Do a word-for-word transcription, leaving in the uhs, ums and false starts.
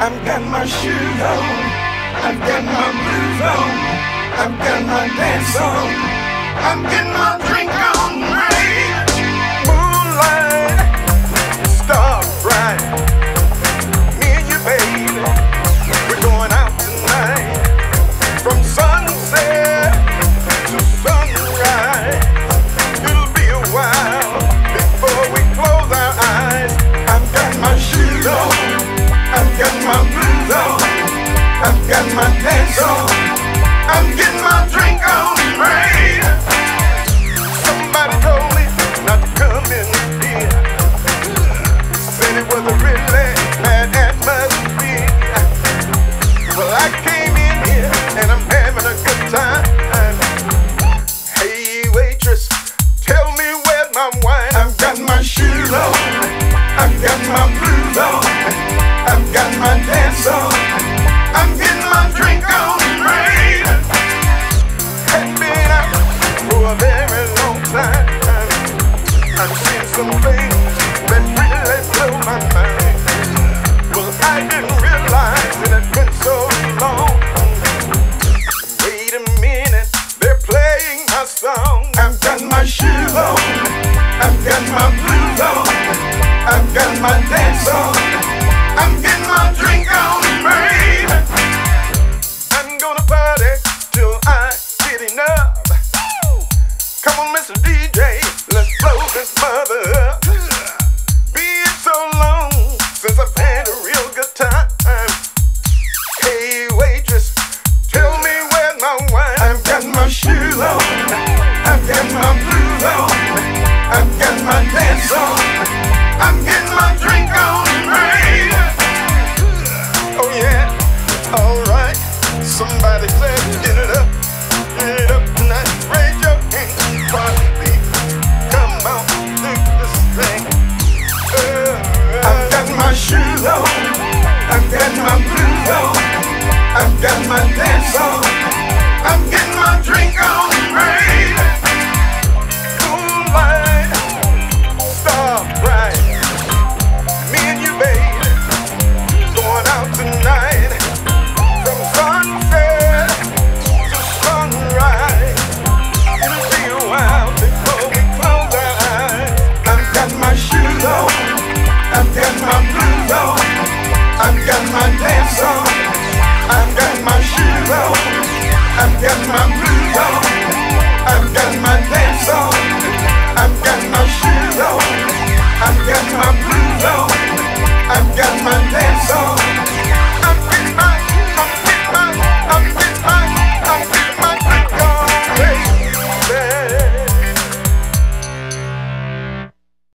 I've got my shoes on, I've got my blues on, I've got my dance on, I'm getting my drink on right. Moonlight, star bright, me and you baby, we're going out tonight. From sunset to sunrise, it'll be a while before we close our eyes. I've got my shoes on, I've got my blues on, I've got my dance on, I'm getting my drink on right. Somebody told me not to come in here, said it was a really bad atmosphere. Well, I came in here and I'm having a good time. Hey waitress, tell me where's my wine. I've got my shoes on, I've got my blues on, I've got my dance on, I'm getting my drink on right. Had been out for a very long time. I've seen some things that really blow my mind. Well, I didn't